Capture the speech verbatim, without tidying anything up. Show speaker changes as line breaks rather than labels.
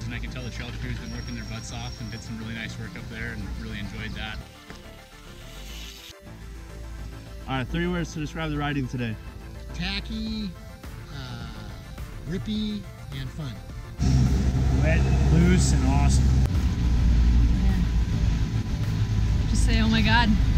and I can tell the trail crew's been working their butts off and did some really nice work up there and really enjoyed that.
All right, thirty words to describe the riding today.
Tacky, uh, rippy, and fun.
Wet, loose, and awesome.
Yeah. Just say, oh my God.